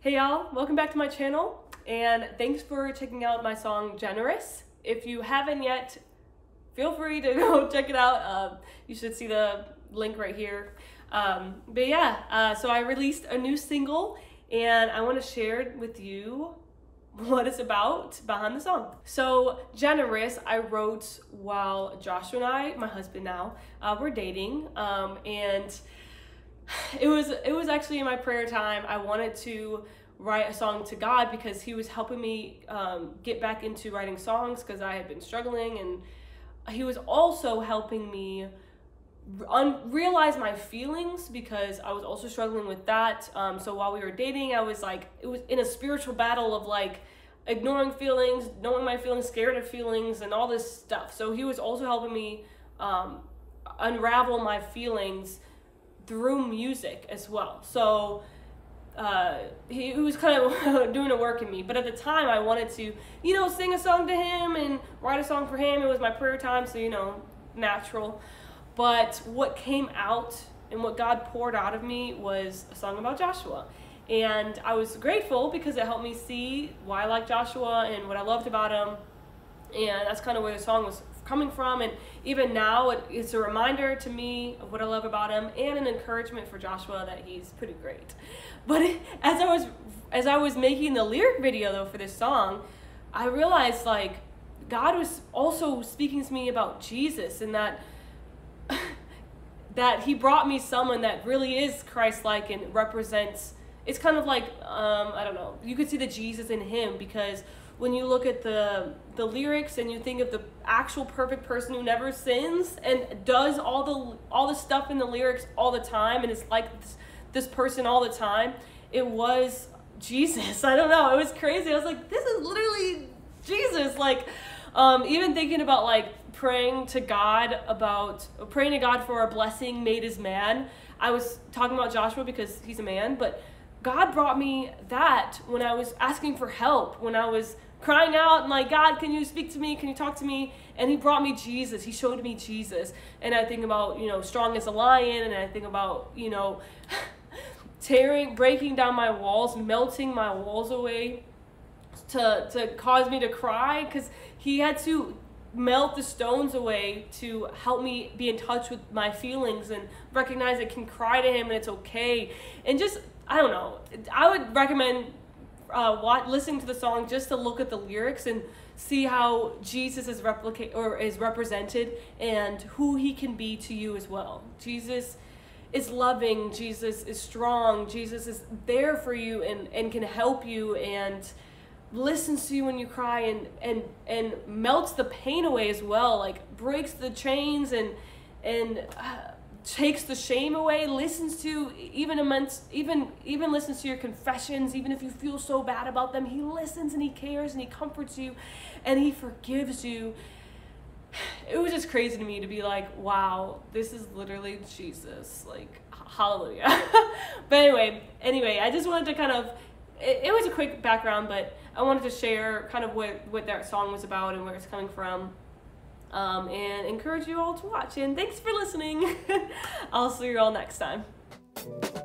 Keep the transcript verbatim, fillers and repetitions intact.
Hey y'all, welcome back to my channel, and thanks for checking out my song Generous. If you haven't yet, feel free to go check it out. Uh, you should see the link right here. Um, but yeah, uh, so I released a new single, and I want to share with you what it's about behind the song. So Generous, I wrote while Joshua and I, my husband now, uh, we're dating, um, and it was it was actually in my prayer time. I wanted to write a song to God because he was helping me um, get back into writing songs because I had been struggling, and he was also helping me un realize my feelings because I was also struggling with that. Um, so while we were dating, I was like, it was in a spiritual battle of like ignoring feelings, knowing my feelings, scared of feelings, and all this stuff. So he was also helping me um, unravel my feelings through music as well. So uh, he, he was kind of doing a work in me. But at the time, I wanted to, you know, sing a song to him and write a song for him. It was my prayer time, so, you know, natural. But what came out and what God poured out of me was a song about Joshua. And I was grateful because it helped me see why I like Joshua and what I loved about him. And that's kind of where the song was coming from. And even now, it, it's a reminder to me of what I love about him and an encouragement for Joshua that he's pretty great. But it, as I was as I was making the lyric video though for this song, I realized like God was also speaking to me about Jesus, and that that he brought me someone that really is Christ-like and represents. It's kind of like um, I don't know. You could see the Jesus in him, because when you look at the the lyrics and you think of the actual perfect person who never sins and does all the all the stuff in the lyrics all the time, and it's like this, this person all the time, it was Jesus. I don't know, it was crazy. I was like, this is literally Jesus. Like um, even thinking about like praying to God about praying to God for a blessing made as man. I was talking about Joshua because he's a man, but God brought me that when I was asking for help, when I was crying out and like, God, can you speak to me? Can you talk to me? And he brought me Jesus. He showed me Jesus. And I think about, you know, strong as a lion. And I think about, you know, tearing, breaking down my walls, melting my walls away to, to cause me to cry. Because he had to melt the stones away to help me be in touch with my feelings and recognize I can cry to him and it's okay. And just, I don't know, I would recommend Uh, watch, listening to the song just to look at the lyrics and see how Jesus is replicate or is represented and who he can be to you as well. Jesus is loving, Jesus is strong, Jesus is there for you and, and can help you and listens to you when you cry, and, and, and melts the pain away as well, like breaks the chains and, and uh, takes the shame away, listens to even immense, even even listens to your confessions, even if you feel so bad about them. He listens and he cares and he comforts you and he forgives you. It was just crazy to me to be like, wow, this is literally Jesus, like hallelujah. But anyway, anyway, I just wanted to kind of, it, it was a quick background, but I wanted to share kind of what, what that song was about and where it's coming from. Um, and encourage you all to watch. And thanks for listening. I'll see you all next time.